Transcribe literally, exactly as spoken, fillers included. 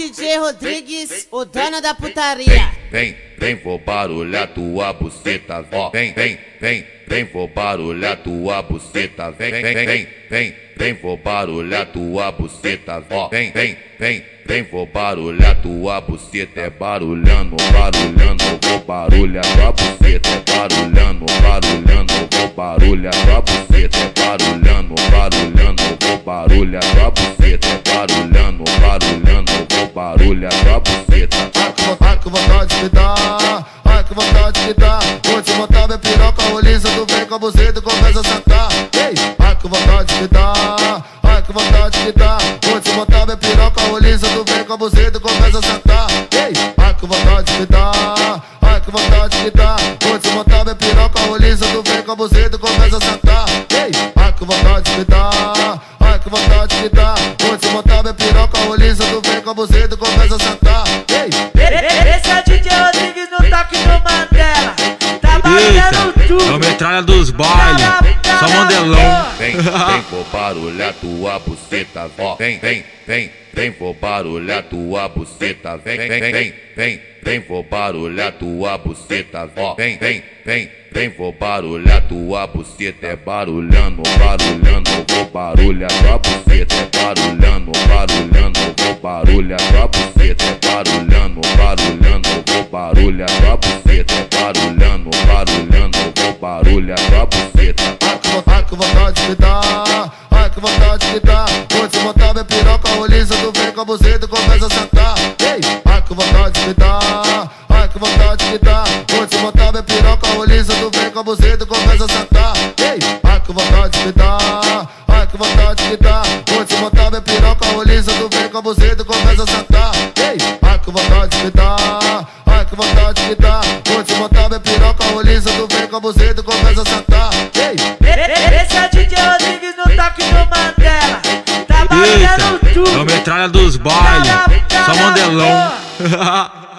D J Rodrigues, o dono da putaria. Vem, vem, vou barulhar tua buceta. Ó, vem, vem, vem, vem, vou barulhar tua buceta. Vem, vem, vem, vem, vem, vem, vou barulhar tua buceta. Ó, vem, vem, vem, vem, vou barulhar tua buceta. É barulhando, barulhando, vou barulhar tua buceta. É barulhando, barulhando, vou barulhar tua buceta. É barulhando, barulhando, vou barulhar tua buceta. É barulhando, barulhando, vou barulhar tua buceta. Ai que vontade que dá, ai que vontade que dá. Vou te botar minha piroca rolisa, tu vem com a buceta e começa a sentar. Ei, ai que vontade que dá, ai que vontade que dá. Vou te botar minha piroca rolisa, tu vem com a buceta e começa a sentar. Ei, ai que vontade que dá, ai que vontade que dá. Vou te botar minha piroca rolisa, tu vem com a buceta e começa a sentar. Ei, ai que vontade que dá, ai que vontade que dá. Vou te botar minha piroca rolisa, tu vem com a buceta e começa a sentar. Ei, esse é o D J Rodrigues no toque do Mandela. Tá barulhando tudo. É a metralha dos bailes, só mandelão. Vem, vem, vou barulhar tua buceta. Ó, vem, vem, vem, vem, vou barulhar tua buceta. Vem, vem, vem, vem, vem, vem, vou barulhar tua buceta. Ó, vem, vem, vem, vem, vou barulhar tua buceta. É barulhando, barulhando, vou barulhar tua buceta. É barulhando, barulhando, vou barulhar tua buceta. É barulhando, barulhando, vou barulhar tua buceta. É barulhando, barulhando, vou barulhar tua buceta. ai que vontade que dá, ai que vontade que dá. Vou te botar minha piroca rolisa, tu vem com a buceta e começa a sentar. Ei, ai que vontade que dá, ai que vontade que dá. Vou te botar minha piroca rolisa, tu vem com a buceta e começa a sentar. Ei, ai que vontade que dá, ai que vontade que dá. Vou te botar minha piroca rolisa, tu vem com a buceta e começa a sentar. Ei, ai que vontade que dá, ai que vontade que dá. Vou te botar minha piroca rolisa, tu vem com a buceta e começa a sentar. Ei, esse é o D J Rodrigues no toque do Mandela. Tá barulhando tudo. É a metralha dos bailes, só mandelão.